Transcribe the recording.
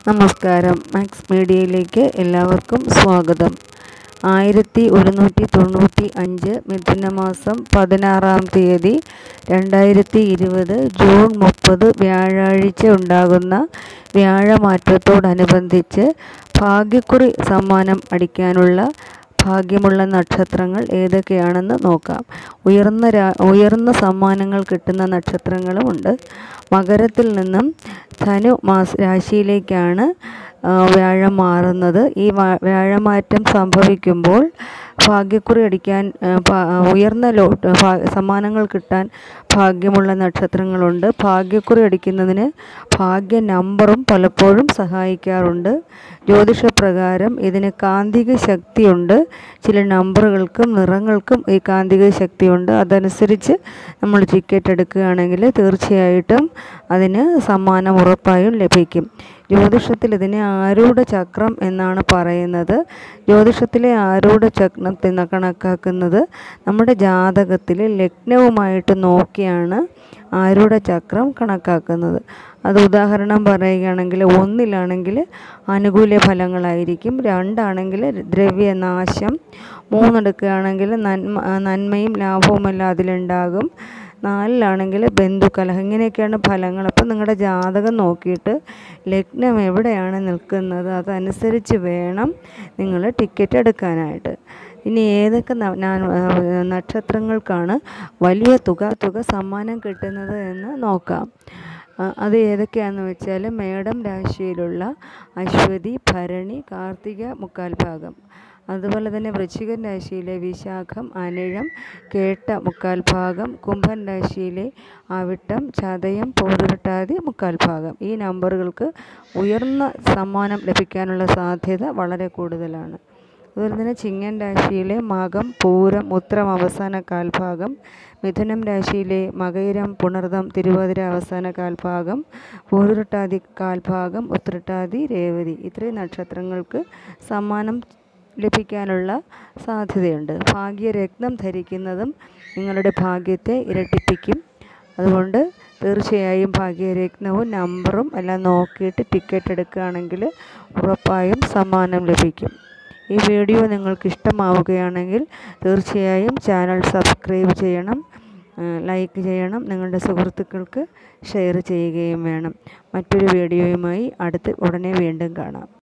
നമസ്കാരം. മാക്സ് മീഡിയയിലേക്ക് എല്ലാവർക്കും സ്വാഗതം. 1195 മിഥുനമാസം 16-ാം തീയതി 2020 ജൂൺ 30 വ്യാഴാഴ്ച ഉണ്ടാകുന്ന വ്യാഴമാറ്റത്തോടനുബന്ധിച്ച് ഭാഗ്യക്കുറി സമ്മാനം അടിക്കാനുള്ള ഭാഗ്യമുള്ള നക്ഷത്രങ്ങൾ ഏതൊക്കെയാണെന്ന് നോക്കാം. ഉയർന്ന സമ്മാനങ്ങൾ കിട്ടുന്ന നക്ഷത്രങ്ങളുമുണ്ട്. മകരത്തിൽ നിന്നും ധനു രാശിയിലേക്കാണ് വ്യാഴം മാറുന്നത്. ഈ വ്യാഴമാറ്റം സംഭവിക്കുമ്പോൾ ഭാഗ്യക്കുറി അടിക്കാൻ ഉയർന്ന സമ്മാനങ്ങൾ കിട്ടാൻ ഭാഗ്യമുള്ള നക്ഷത്രങ്ങളുണ്ട്. ഭാഗ്യക്കുറി അടിക്കുന്നതിന് ഭാഗ്യ നമ്പറും പലപ്പോഴും സഹായിക്കാറുണ്ട്. ജ്യോതിഷപ്രകാരം ഇതിന് കാന്തിക ശക്തിയുണ്ട്. ചില നമ്പറുകൾക്കും നിറങ്ങൾക്കും ഈ കാന്തിക ശക്തിയുണ്ട്. അതനുസരിച്ച് നമ്മൾ ടിക്കറ്റ് എടുക്കുകയാണെങ്കിൽ തീർച്ചയായിട്ടും അതിന് സമ്മാനം ഉറപ്പായും ലഭിക്കും. ജ്യോതിഷത്തിൽ ഇതിനെ ആരൂഢ ചക്രം എന്നാണ് പറയുന്നത്. ജ്യോതിഷത്തിലെ ആരൂഢ ചക്രം കണക്കാക്കുന്നത് നമ്മുടെ ജാതകത്തിലെ ലഗ്നവുമായിട്ട് നോക്കിയാണ് ആരൂഢ ചക്രം കണക്കാക്കുന്നത്. അത് ഉദാഹരണം പറയുകയാണെങ്കിൽ 1 അനുകൂല ഫലങ്ങളായിരിക്കും, 2 ദ്രവ്യനാശം, 3 എടുക്കുകയാണെങ്കിൽ നന്മയും ലാഭവുമെല്ലാം അതിലുണ്ടാകും, 4 ബന്ധുക്കലഹം. ഇങ്ങനെയൊക്കെയാണ് ഫലങ്ങൾ. അപ്പം നിങ്ങളുടെ ജാതകം നോക്കിയിട്ട് ലഗ്നം എവിടെയാണ് നിൽക്കുന്നത് അതനുസരിച്ച് വേണം നിങ്ങൾ ടിക്കറ്റ് എടുക്കാനായിട്ട്. ഇനി ഏതൊക്കെ നക്ഷത്രങ്ങൾക്കാണ് വലിയ തുക സമ്മാനം കിട്ടുന്നത് എന്ന് നോക്കാം. അത് ഏതൊക്കെയാണെന്ന് വെച്ചാൽ മേടം രാശിയിലുള്ള അശ്വതി, ഭരണി, കാർത്തിക 3/4 ഭാഗം. അതുപോലെ തന്നെ വൃശ്ചികൻ രാശിയിലെ വിശാഖം, അനിഴം, കേട്ട 3/4 ഭാഗം. കുംഭൻ രാശിയിലെ അവിട്ടം, ചതയം, പൂരുരുട്ടാതി 3/4 ഭാഗം. ഈ നമ്പറുകൾക്ക് ഉയർന്ന സമ്മാനം ലഭിക്കാനുള്ള സാധ്യത വളരെ കൂടുതലാണ്. അതുപോലെ തന്നെ ചിങ്ങൻ രാശിയിലെ മകം, പൂരം, ഉത്രം അവസാന 1/4 ഭാഗം. മിഥുനം രാശിയിലെ മകയിരം, പുണർദം, തിരുവാതിര അവസാന 1/4 ഭാഗം. പൂരുരുട്ടാതി 1/4 ഭാഗം, ഉത്രട്ടാതി, രേവതി. ഇത്രയും നക്ഷത്രങ്ങൾക്ക് സമ്മാനം ലഭിക്കാനുള്ള സാധ്യതയുണ്ട്. ഭാഗ്യരത്നം ധരിക്കുന്നതും നിങ്ങളുടെ ഭാഗ്യത്തെ ഇരട്ടിപ്പിക്കും. അതുകൊണ്ട് തീർച്ചയായും ഭാഗ്യരത്നവും നമ്പറും എല്ലാം നോക്കിയിട്ട് ടിക്കറ്റ് എടുക്കുകയാണെങ്കിൽ ഉറപ്പായും സമ്മാനം ലഭിക്കും. ഈ വീഡിയോ നിങ്ങൾക്ക് ഇഷ്ടമാവുകയാണെങ്കിൽ തീർച്ചയായും ചാനൽ സബ്സ്ക്രൈബ് ചെയ്യണം, ലൈക്ക് ചെയ്യണം, നിങ്ങളുടെ സുഹൃത്തുക്കൾക്ക് ഷെയർ ചെയ്യുകയും വേണം. മറ്റൊരു വീഡിയോയുമായി ഉടനെ വീണ്ടും കാണാം.